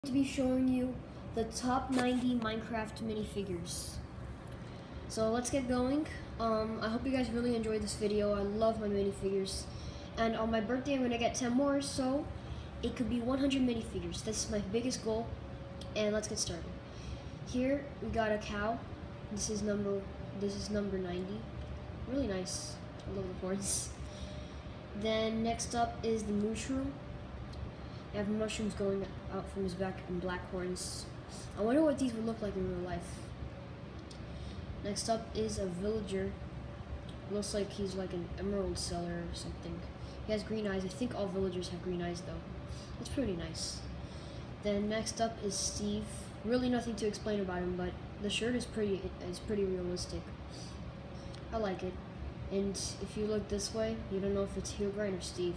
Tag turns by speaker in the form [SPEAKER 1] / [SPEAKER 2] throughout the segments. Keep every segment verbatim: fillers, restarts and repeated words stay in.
[SPEAKER 1] To be showing you the top ninety Minecraft minifigures. So let's get going. Um, I hope you guys really enjoyed this video. I love my minifigures. And on my birthday, I'm gonna get ten more, so it could be one hundred minifigures. This is my biggest goal. And let's get started. Here we got a cow. This is number this is number ninety. Really nice. I love the horns. Then next up is the mushroom. I have mushrooms going out from his back and black horns. I wonder what these would look like in real life. Next up is a villager. Looks like he's like an emerald seller or something. He has green eyes. I think all villagers have green eyes though. It's pretty nice. Then next up is Steve. Really nothing to explain about him, but the shirt is pretty is pretty realistic. I like it. And if you look this way, you don't know if it's Herobrine or Steve.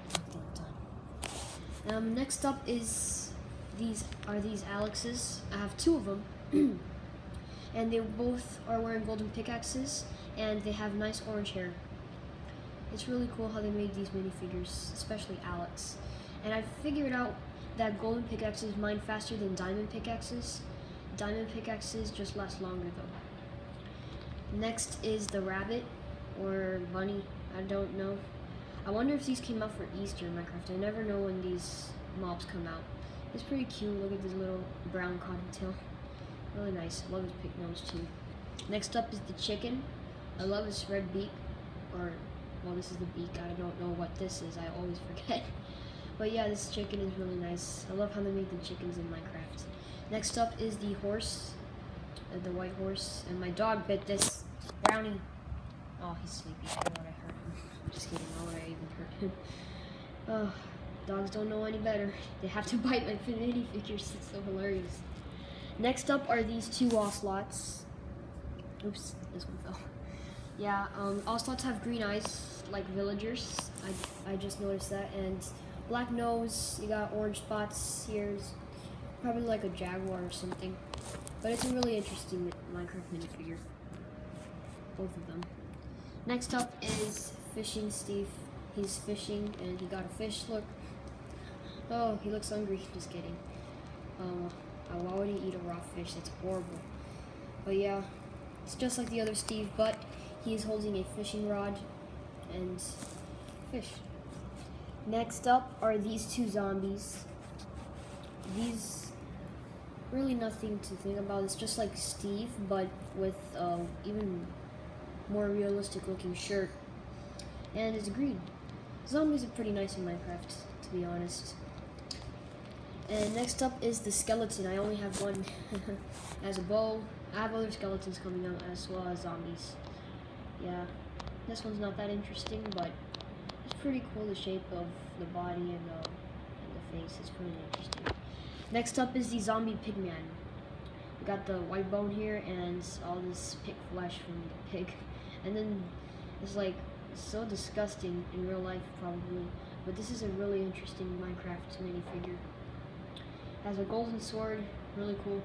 [SPEAKER 1] Um, next up is these are these Alexes. I have two of them, and they both are wearing golden pickaxes, and they have nice orange hair. It's really cool how they made these minifigures, especially Alex. And I figured out that golden pickaxes mine faster than diamond pickaxes. Diamond pickaxes just last longer though. Next is the rabbit or bunny. I don't know. I wonder if these came out for Easter in Minecraft. I never know when these mobs come out. It's pretty cute. Look at this little brown cottontail. Really nice. I love his pink nose too. Next up is the chicken. I love his red beak. Or, well, this is the beak. I don't know what this is. I always forget. But yeah, this chicken is really nice. I love how they make the chickens in Minecraft. Next up is the horse. Uh, the white horse. And my dog bit this brownie. Oh, he's sleepy. I don't know what I hurt him. I'm just kidding. Why would I even hurt him? Oh, dogs don't know any better. They have to bite my minifigures. It's so hilarious. Next up are these two ocelots. Oops, this one fell. Yeah, um, ocelots have green eyes like villagers. I, I just noticed that. And black nose. You got orange spots. Here's probably like a jaguar or something. But it's a really interesting Minecraft minifigure. Both of them. Next up is Fishing Steve. He's fishing and he got a fish. Look. Oh, he looks hungry. Just kidding. Um, why would he eat a raw fish? That's horrible. But yeah, it's just like the other Steve, but he's holding a fishing rod and fish. Next up are these two zombies. These really nothing to think about. It's just like Steve, but with uh, even more realistic looking shirt, and it's green. Zombies are pretty nice in Minecraft, to be honest. And next up is the skeleton. I only have one as a bow. I have other skeletons coming out as well as zombies. Yeah, this one's not that interesting, but it's pretty cool, the shape of the body and, uh, and the face is pretty interesting. Next up is the zombie pigman. We got the white bone here and all this pig flesh from the pig. And then it's like so disgusting in real life probably, but this is a really interesting Minecraft minifigure. Has a golden sword, really cool.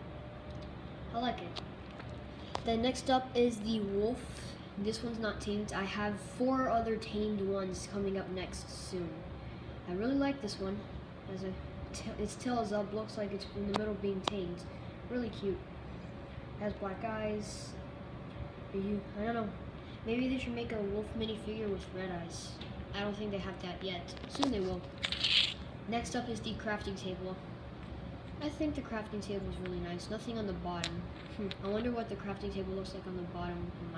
[SPEAKER 1] I like it. Then next up is the wolf. This one's not tamed. I have four other tamed ones coming up next soon. I really like this one. As a its tail is up, looks like it's in the middle being tamed. Really cute. Has black eyes. You, I don't know. Maybe they should make a wolf minifigure with red eyes. I don't think they have that yet. Soon they will. Next up is the crafting table. I think the crafting table is really nice. Nothing on the bottom. Hmm. I wonder what the crafting table looks like on the bottom in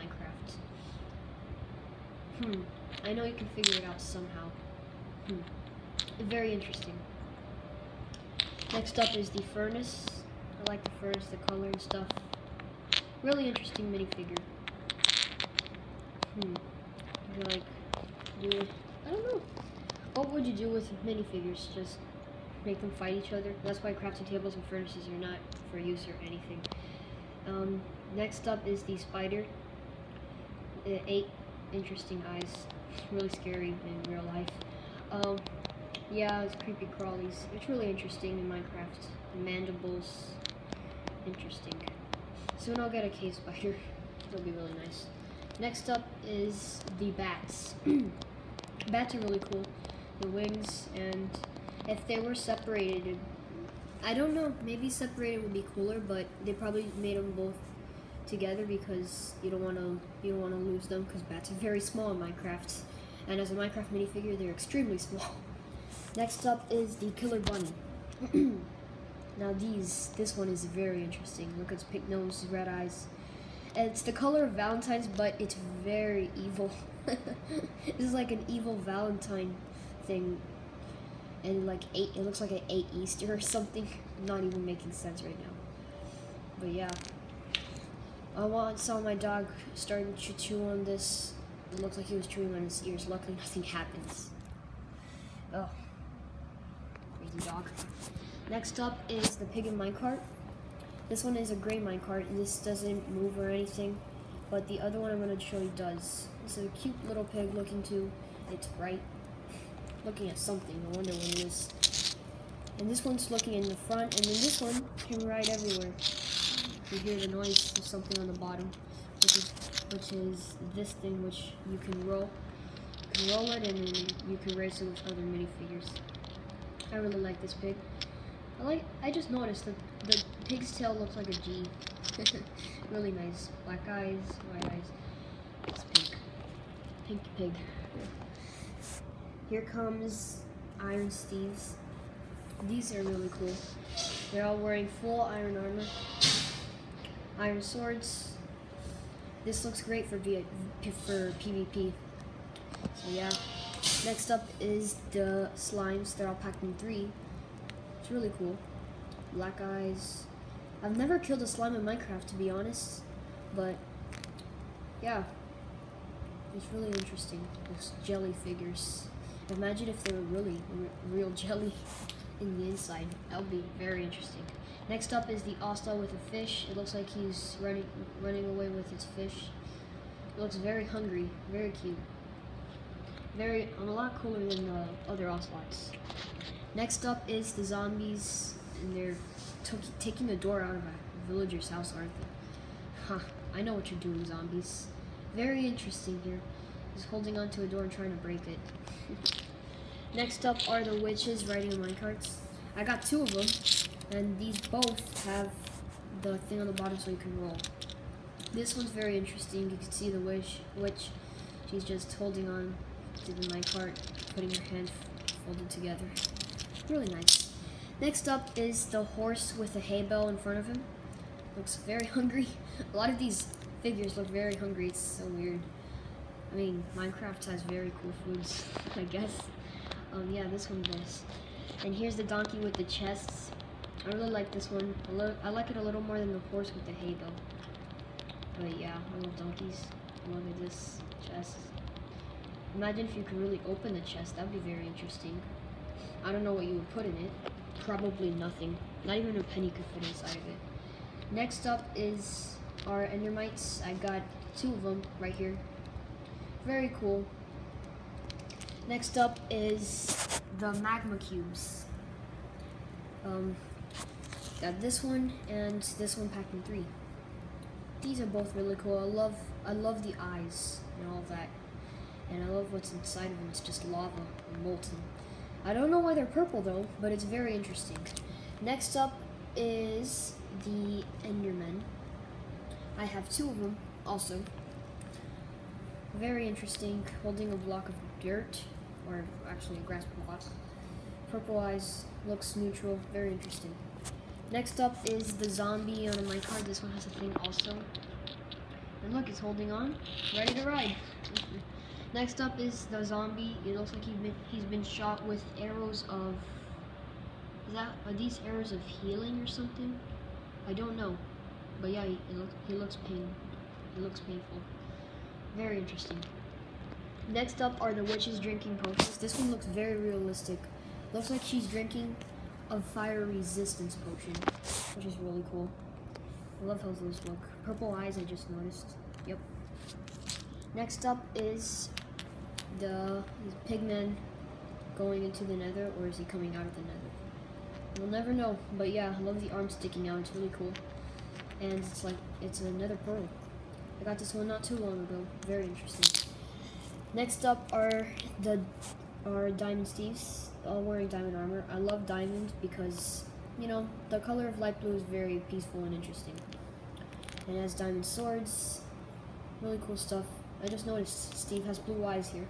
[SPEAKER 1] Minecraft. Hmm. I know you can figure it out somehow. Hmm. Very interesting. Next up is the furnace. I like the furnace, the color and stuff. Really interesting minifigure. Hmm. Would you like do it? I don't know. What would you do with minifigures? Just make them fight each other? That's why crafting tables and furnaces are not for use or anything. Um, next up is the spider. Uh, eight interesting eyes. Really scary in real life. Um, yeah, it's creepy crawlies. It's really interesting in Minecraft. The mandibles. Interesting. Soon I'll get a cave spider. It'll be really nice. Next up is the bats. Bats are really cool. The wings, and if they were separated, I don't know. Maybe separated would be cooler, but they probably made them both together because you don't want to you don't want to lose them because bats are very small in Minecraft, and as a Minecraft minifigure, they're extremely small. Next up is the Killer Bunny. Now these, this one is very interesting. Look at its pink nose, red eyes. And it's the color of Valentine's, but it's very evil. This is like an evil Valentine thing. And like eight, it looks like an eight Easter or something. Not even making sense right now. But yeah. I once saw my dog starting to chew on this. It looked like he was chewing on his ears. Luckily nothing happens. Oh. Crazy dog. Next up is the pig in minecart. This one is a gray minecart, and this doesn't move or anything, but the other one I'm going to show you does. This is a cute little pig looking to its right, looking at something. I wonder what it is. And this one's looking in the front, and then this one can ride everywhere. You hear the noise of something on the bottom, which is which is this thing, which you can roll. You can roll it, and then you can race it with other minifigures. I really like this pig. I like. I just noticed that the pig's tail looks like a G. Really nice. Black eyes, white eyes. It's pink. Pink pig. Here comes Iron Steves. These are really cool. They're all wearing full iron armor. Iron swords. This looks great for v for PvP. So yeah. Next up is the slimes. They're all packed in three. It's really cool. Black eyes. I've never killed a slime in Minecraft, to be honest, but yeah, it's really interesting. Those jelly figures. Imagine if they were really real jelly in the inside. That would be very interesting. Next up is the Osta with a fish. It looks like he's running running away with his fish. It looks very hungry, very cute. Very, a lot cooler than the other Ocelots. Next up is the zombies, and they're taking the door out of a villager's house, aren't they? Huh, I know what you're doing, zombies. Very interesting here. He's holding onto a door and trying to break it. Next up are the witches riding on minecarts. I got two of them, and these both have the thing on the bottom so you can roll. This one's very interesting. You can see the witch, witch. She's just holding on to the minecart, putting her hand folded together. Really nice. Next up is the horse with a hay bale in front of him. Looks very hungry. A lot of these figures look very hungry. It's so weird. I mean, Minecraft has very cool foods, I guess. Um, yeah, this one does. And here's the donkey with the chests. I really like this one. I like it a little more than the horse with the hay bale. But yeah, I love donkeys. Look at this chest. Imagine if you could really open the chest. That would be very interesting. I don't know what you would put in it. Probably nothing. Not even a penny could fit inside of it. Next up is our Endermites. I got two of them right here. Very cool. Next up is the magma cubes. Um, got this one and this one packed in three. These are both really cool. I love, I love the eyes and all of that. And I love what's inside of them. It's just lava and molten. I don't know why they're purple though, but it's very interesting. Next up is the Endermen. I have two of them also. Very interesting, holding a block of dirt, or actually a grass block. Purple eyes, looks neutral, very interesting. Next up is the zombie on a minecart. This one has a thing also. And look, it's holding on, ready to ride. Next up is the zombie. It looks like he's been, he's been shot with arrows of, is that, are these arrows of healing or something? I don't know. But yeah, he, it look, he looks pain, it looks painful. Very interesting. Next up are the witches drinking potions. This one looks very realistic. Looks like she's drinking a fire resistance potion, which is really cool. I love how those look. Purple eyes, I just noticed. Yep. Next up is the pigman going into the nether, or is he coming out of the nether? We'll never know, but yeah, I love the arm sticking out. It's really cool. And it's like, it's another pearl. I got this one not too long ago. Very interesting. Next up are the are Diamond Steves, all wearing diamond armor. I love diamond because you know, the color of light blue is very peaceful and interesting. And it has diamond swords, really cool stuff. I just noticed Steve has blue eyes here.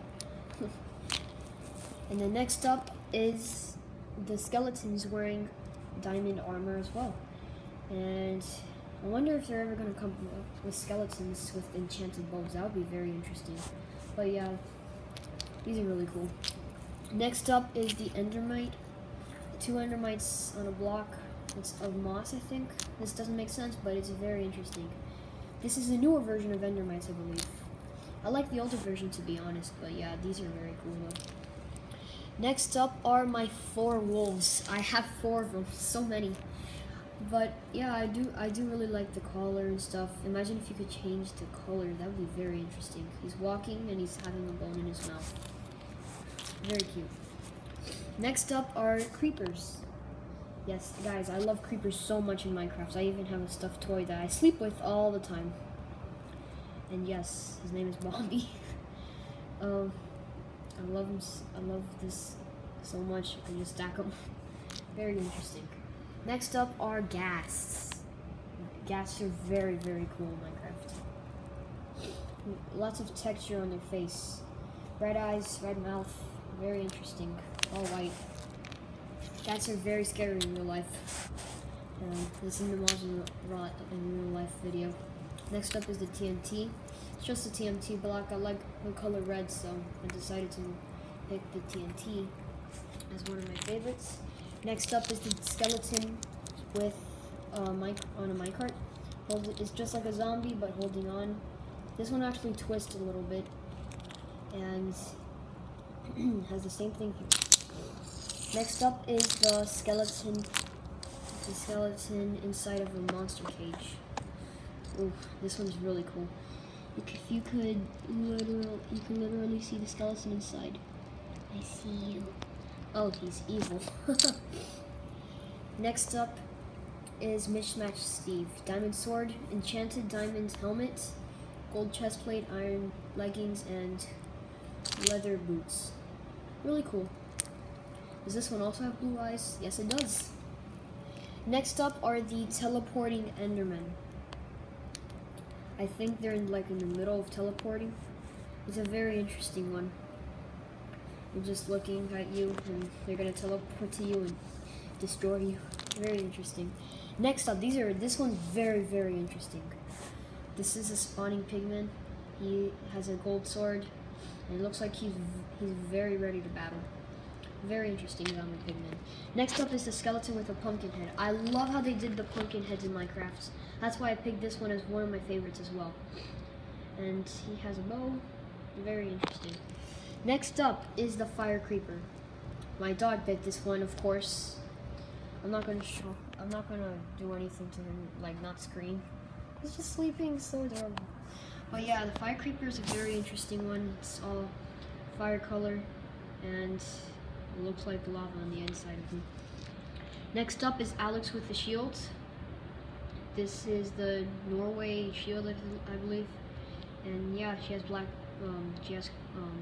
[SPEAKER 1] And then next up is the skeletons wearing diamond armor as well. And I wonder if they're ever going to come up with skeletons with enchanted bows. That would be very interesting. But yeah, these are really cool. Next up is the endermite. Two endermites on a block. It's of moss, I think. This doesn't make sense, but it's very interesting. This is a newer version of endermites, I believe. I like the older version, to be honest, but yeah, these are very cool though. Next up are my four wolves. I have four of them, so many. But yeah, I do I do really like the collar and stuff. Imagine if you could change the color. That would be very interesting. He's walking and he's having a bone in his mouth. Very cute. Next up are creepers. Yes, guys, I love creepers so much in Minecraft. I even have a stuffed toy that I sleep with all the time. And yes, his name is Bobby. um, I love him. I love this so much. I can just stack them. Very interesting. Next up are ghasts. Ghasts are very, very cool in Minecraft. Lots of texture on their face. Red eyes, red mouth. Very interesting. All white. Ghasts are very scary in real life. Um, this is the most in real life video. Next up is the T N T. It's just a T N T block. I like the color red, so I decided to pick the T N T as one of my favorites. Next up is the skeleton with uh, mic on a minecart. It's just like a zombie, but holding on. This one actually twists a little bit and has the same thing here. Next up is the skeleton. The skeleton inside of a monster cage. Ooh, this one's really cool. If you could literally, you can literally see the skeleton inside. I see you. Oh, he's evil. Next up is Mishmash Steve. Diamond sword, enchanted diamond helmet, gold chestplate, iron leggings, and leather boots. Really cool. Does this one also have blue eyes? Yes, it does. Next up are the teleporting endermen. I think they're in, like in the middle of teleporting. It's a very interesting one. They're just looking at you and they're gonna teleport to you and destroy you. Very interesting. Next up, these are this one's very, very interesting. This is a spawning pigman. He has a gold sword and it looks like he's he's very ready to battle. Very interesting zombie pigman. Next up is the skeleton with a pumpkin head. I love how they did the pumpkin heads in Minecraft. That's why I picked this one as one of my favorites as well. And he has a bow. Very interesting. Next up is the fire creeper. My dog picked this one, of course. I'm not gonna show. I'm not gonna do anything to him, like not scream. He's just sleeping, so adorable. But yeah, the fire creeper is a very interesting one. It's all fire color, and it looks like lava on the inside of him. Next up is Alex with the shield. This is the Norway shield, I believe. And yeah, she has black, um, she has, um,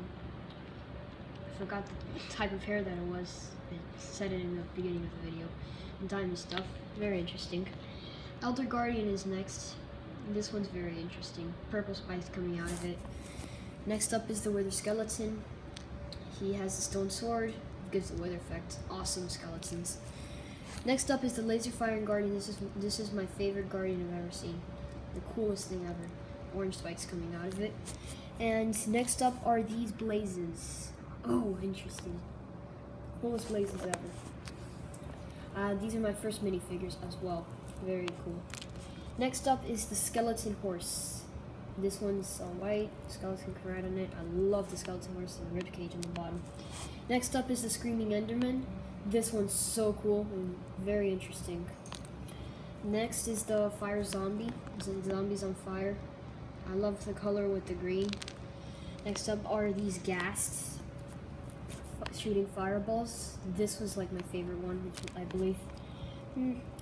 [SPEAKER 1] I forgot the type of hair that it was. It said it in the beginning of the video. And diamond stuff, very interesting. Elder Guardian is next. This one's very interesting. Purple spikes coming out of it. Next up is the Wither Skeleton. He has the stone sword, gives the wither effect. Awesome skeletons. Next up is the Laser Firing Guardian. This is this is my favorite guardian I've ever seen. The coolest thing ever. Orange spikes coming out of it. And next up are these blazes. Oh, interesting. Coolest blazes ever. Uh, these are my first minifigures as well. Very cool. Next up is the skeleton horse. This one's all white. Skeleton can ride on it. I love the skeleton horse and the rib cage on the bottom. Next up is the Screaming Enderman. This one's so cool and very interesting. Next is the fire zombie. The zombies on fire. I love the color with the green. Next up are these ghasts shooting fireballs. This was like my favorite one, I believe. Hmm,